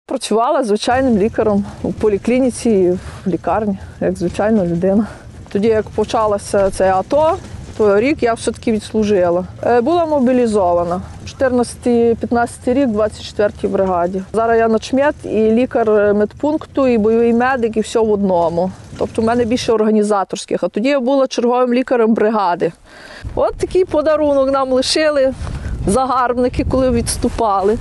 Працювала звичайним лікарем у поліклініці і в лікарні, як звичайна людина. Тоді, як почалося це АТО, то рік я все-таки відслужила. Була мобілізована. 14-15 рік в 24-й бригаді. Зараз я начмет і лікар медпункту, і бойовий медик, і все в одному. Тобто в мене більше організаторських. А тоді я була черговим лікарем бригади. От такий подарунок нам лишили загарбники, коли відступали.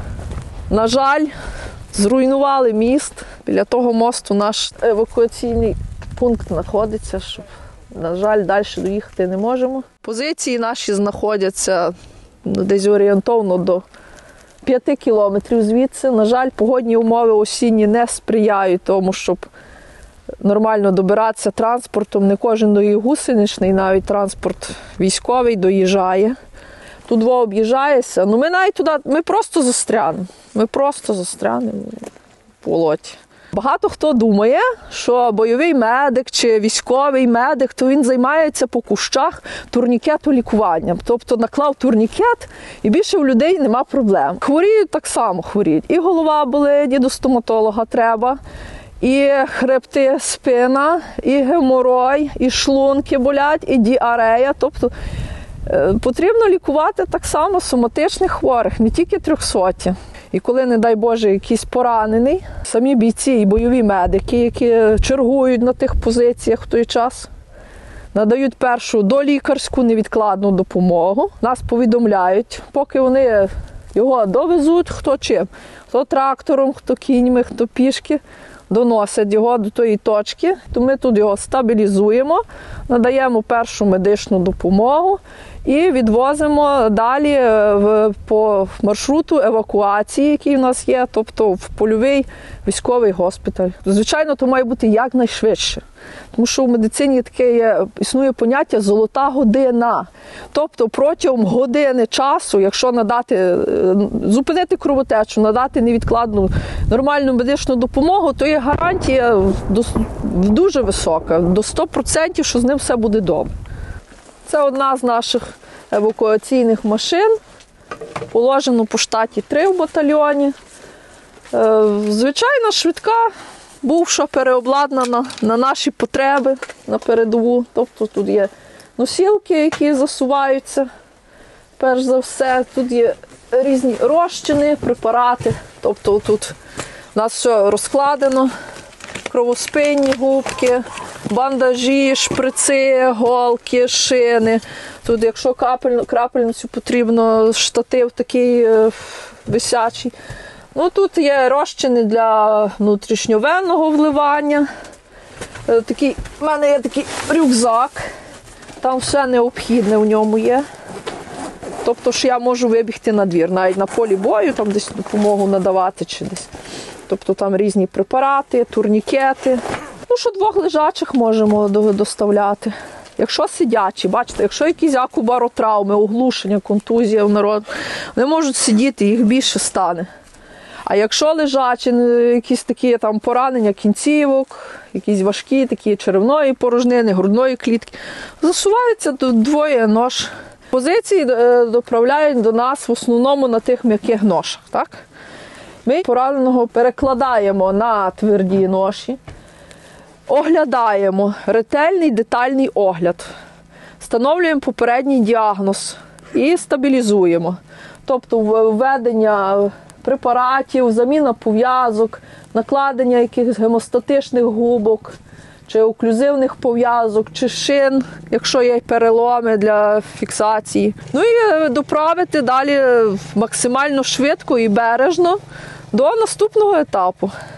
На жаль, зруйнували міст. Біля того мосту наш евакуаційний пункт знаходиться, що, на жаль, далі доїхати не можемо. Позиції наші знаходяться десь орієнтовно до 5 кілометрів звідси. На жаль, погодні умови осінні не сприяють тому, щоб нормально добиратися транспортом. Не кожен доїзд гусеничний, навіть транспорт військовий доїжджає. Тут об'їжджаєшся, ми навіть туди, ми просто застрянемо. Ми просто застрянемо в болоті. Багато хто думає, що бойовий медик чи військовий медик, то він займається по кущах турнікетолікуванням. Тобто наклав турнікет і більше у людей нема проблем. Хворіють так само хворіють. І голова болить, і до стоматолога треба, і хребти, спина, і геморой, і шлунки болять, і діарея. Тобто потрібно лікувати так само соматичних хворих, не тільки 300. І коли, не дай Боже, якийсь поранений, самі бійці і бойові медики, які чергують на тих позиціях в той час, надають першу долікарську невідкладну допомогу. Нас повідомляють, поки вони його довезуть, хто чим. Хто трактором, хто кіньми, хто пішки, доносять його до тої точки. То ми тут його стабілізуємо, надаємо першу медичну допомогу і відвозимо далі по маршруту евакуації, який в нас є, тобто в польовий військовий госпіталь. Звичайно, то має бути якнайшвидше. Тому що в медицині таке існує поняття «золота година». Тобто протягом години часу, якщо зупинити кровотечу, надати невідкладну нормальну медичну допомогу, то є гарантія дуже висока, до 100%, що з ним все буде добре. Це одна з наших евакуаційних машин. Положено по штаті 3 в батальйоні. Звичайно, швидка, бувша переобладнана на наші потреби, на передову. Тобто тут є носілки, які засуваються, перш за все. Тут є різні розчини, препарати. Тобто тут у нас все розкладено. Кровоспинні губки, бандажі, шприци, голки, шини. Тут, якщо крапельницю потрібно, штатив такий висячий. Тут є розчини для внутрішньовенного вливання. У мене є такий рюкзак, там все необхідне в ньому є. Тобто, що я можу вибігти на двір, навіть на полі бою, там десь допомогу надавати чи десь. Тобто там різні препарати, турнікети. Що 2 лежачих можемо доставляти. Якщо сидячі, бачите, якщо якісь акубаротравми, оглушення, контузія в народ, вони можуть сидіти, їх більше стане. А якщо лежачі, якісь такі там поранення кінцівок, якісь важкі такі черевної порожнини, грудної клітки, засуваються двоє нож. Позиції доправляють до нас в основному на тих м'яких ношах, так? Ми пораненого перекладаємо на тверді ноші, оглядаємо, ретельний детальний огляд, встановлюємо попередній діагноз і стабілізуємо. Тобто введення препаратів, заміна пов'язок, накладення якихось гемостатичних губок, чи оклюзивних пов'язок, чи шин, якщо є переломи для фіксації. І доправити далі максимально швидко і бережно до наступного етапу.